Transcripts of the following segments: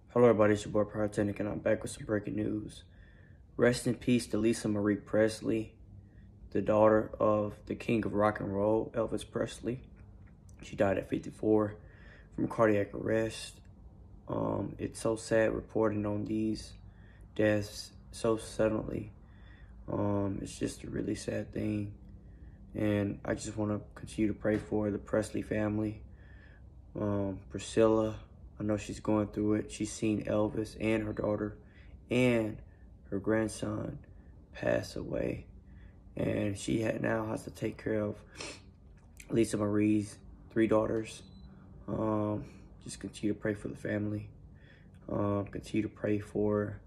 Hello everybody, it's your boy Pyrotechnic and I'm back with some breaking news. Rest in peace to Lisa Marie Presley, the daughter of the king of rock and roll, Elvis Presley. She died at 54 from cardiac arrest. It's so sad reporting on these deaths so suddenly. It's just a really sad thing. And I just want to continue to pray for the Presley family. Priscilla, I know she's going through it. She's seen Elvis and her daughter and her grandson pass away. And she now has to take care of Lisa Marie's 3 daughters. Just continue to pray for the family. Continue to pray for,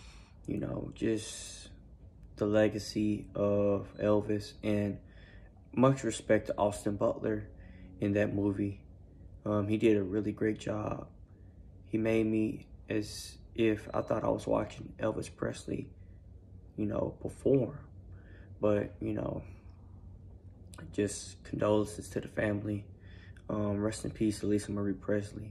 just the legacy of Elvis, and much respect to Austin Butler in that movie. He did a really great job. He made me as if I thought I was watching Elvis Presley, perform. But, just condolences to the family. Rest in peace to Lisa Marie Presley.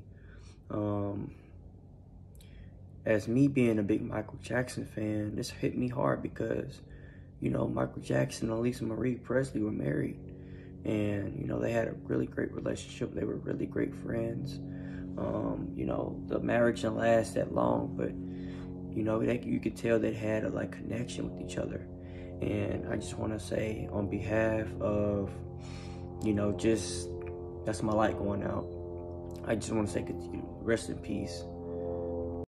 As me being a big Michael Jackson fan, this hit me hard because, Michael Jackson and Lisa Marie Presley were married. And, they had a really great relationship. They were really great friends. The marriage didn't last that long, but, you could tell they had a connection with each other. And I just want to say on behalf of, just, that's my light going out. I just want to say rest in peace.